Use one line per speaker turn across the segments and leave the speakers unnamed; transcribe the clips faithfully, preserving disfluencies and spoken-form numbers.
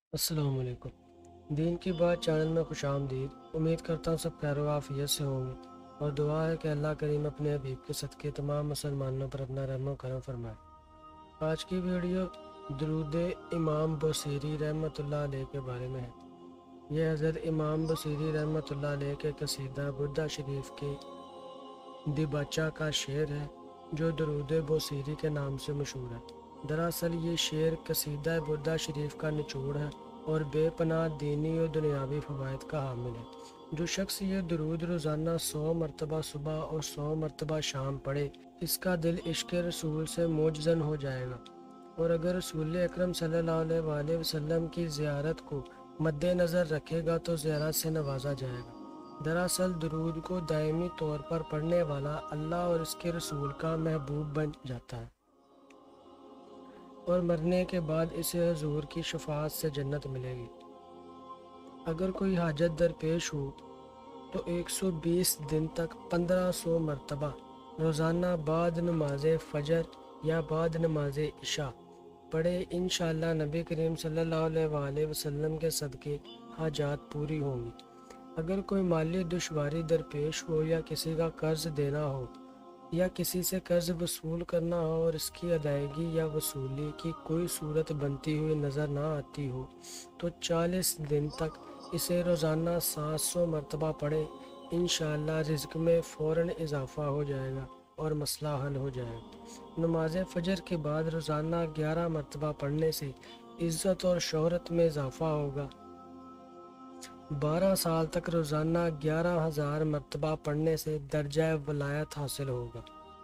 السلام علیکم۔ دین کی بات چینل میں خوش آمدید۔ امید کرتا ہوں سب خیر و عافیت سے ہوں گے اور دعا ہے کہ اللہ کریم اپنے حبیب کے صدقے تمام مسلمانوں پر اپنا رحم و کرم فرمائے۔ آج کی ویڈیو درود امام بصیری رحمۃ اللہ علیہ کے بارے میں ہے۔ یہ حضرت امام بصیری رحمۃ اللہ علیہ کے قصیدہ بردہ شریف کے دبچہ کا شعر ہے جو درود بصیری کے نام سے مشہور ہے۔ دراصل یہ شعر قصیدہ بردہ شریف کا نچوڑ ہے اور بے پناہ دینی اور دنیاوی فوائد کا حامل ہے۔ جو شخص یہ درود روزانہ سو مرتبہ صبح اور سو مرتبہ شام پڑھے، اس کا دل عشق رسول سے موجزن ہو جائے گا، اور اگر رسول اکرم صلی اللہ علیہ وآلہ وسلم کی زیارت کو مد نظر رکھے گا تو زیارت سے نوازا جائے گا۔ دراصل درود کو دائمی طور پر پڑھنے والا اللہ اور اس کے رسول کا محبوب بن جاتا ہے، اور مرنے کے بعد اسے حضور کی شفاعت سے جنت ملے گی۔ اگر کوئی حاجت درپیش ہو تو ایک سو بیس دن تک پندرہ سو مرتبہ روزانہ بعد نماز فجر یا بعد نماز عشاء پڑھے، انشاءاللہ نبی کریم صلی اللہ علیہ وآلہ وسلم کے صدقے حاجات پوری ہوں گی۔ اگر کوئی مالی دشواری درپیش ہو یا کسی کا قرض دینا ہو یا کسی سے قرض وصول کرنا ہو اور اس کی ادائیگی یا وصولی کی کوئی صورت بنتی ہوئی نظر نہ آتی ہو تو چالیس دن تک اسے روزانہ سات سو مرتبہ پڑھے، انشاءاللہ رزق میں فوراً اضافہ ہو جائے گا اور مسئلہ حل ہو جائے گا۔ نماز فجر کے بعد روزانہ گیارہ مرتبہ پڑھنے سے عزت اور شہرت میں اضافہ ہوگا۔ بارہ سال تک روزانہ گیارہ ہزار مرتبہ پڑھنے سے درجہ ولایت حاصل ہوگا۔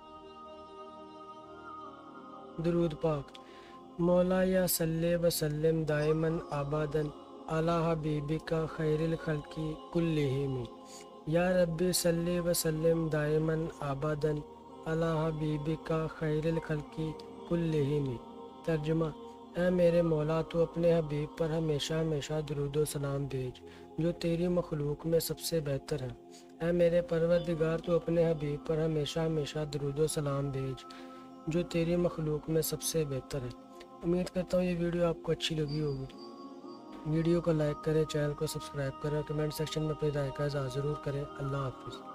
درود پاک۔ مولا یا صلی وسلم دائماً ابداً علی حبیبک خیر الخلق کلہم، یا ربی صلی وسلم دائماً ابداً علی حبیبک خیر الخلق کلہم۔ ترجمہ: اے میرے مولا، تو اپنے حبیب پر ہمیشہ ہمیشہ درود و سلام بھیج جو تیری مخلوق میں سب سے بہتر ہے۔ اے میرے پروردگار، تو اپنے حبیب پر ہمیشہ ہمیشہ درود و سلام بھیج جو تیری مخلوق میں سب سے بہتر ہے۔ امید کرتا ہوں یہ ویڈیو آپ کو اچھی لگی ہوگی۔ ویڈیو کو لائک کریں، چینل کو سبسکرائب کریں اور کمنٹ سیکشن میں اپنی رائے کا اظہار ضرور کریں۔ اللہ حافظ۔